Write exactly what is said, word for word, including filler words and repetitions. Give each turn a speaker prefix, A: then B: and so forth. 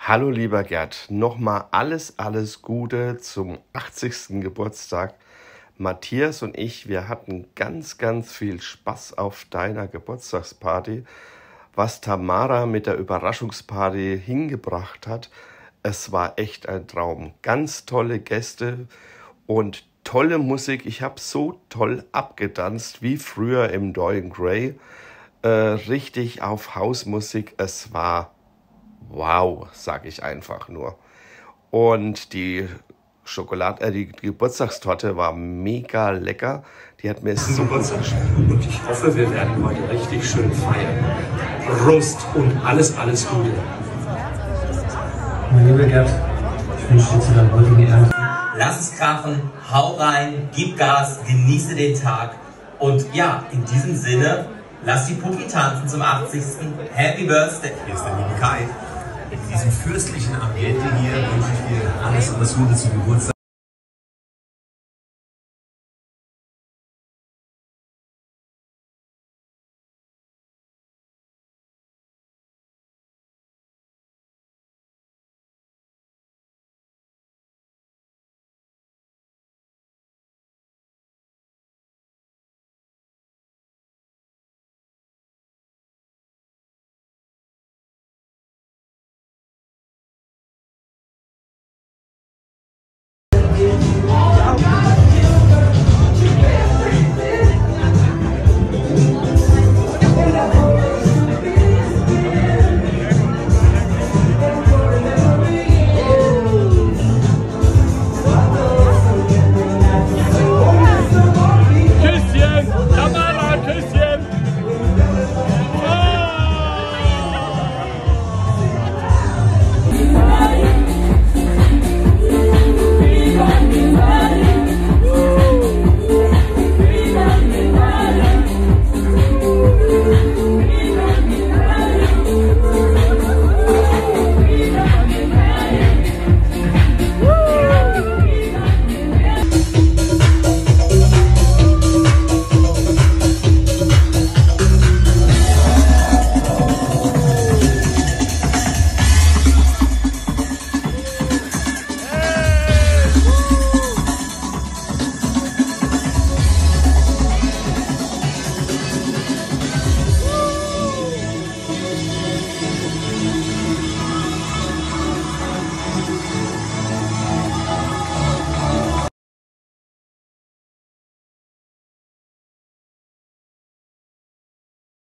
A: Hallo lieber Gerd, nochmal alles, alles Gute zum achtzigsten Geburtstag. Matthias und ich, wir hatten ganz, ganz viel Spaß auf deiner Geburtstagsparty. Was Tamara mit der Überraschungsparty hingebracht hat, es war echt ein Traum. Ganz tolle Gäste und tolle Musik. Ich habe so toll abgetanzt wie früher im Dorian Gray. Äh, richtig auf Hausmusik. Es war wow, sag ich einfach nur. Und die Schokolade, äh, die Geburtstagstorte war mega lecker. Die hat mir so
B: Geburtstag. Und ich hoffe, wir werden heute richtig schön feiern. Prost und alles, alles Gute.
C: Mein lieber Gerd, ich wünsche dir zu deinem heutigen Ernst.
D: Lass es krachen, hau rein, gib Gas, genieße den Tag. Und ja, in diesem Sinne, lass die Puki tanzen zum achtzigsten Happy Birthday.
E: Hier ist der liebe Kai. In diesem fürstlichen Ambiente hier wünsche ich dir alles, alles Gute zum Geburtstag.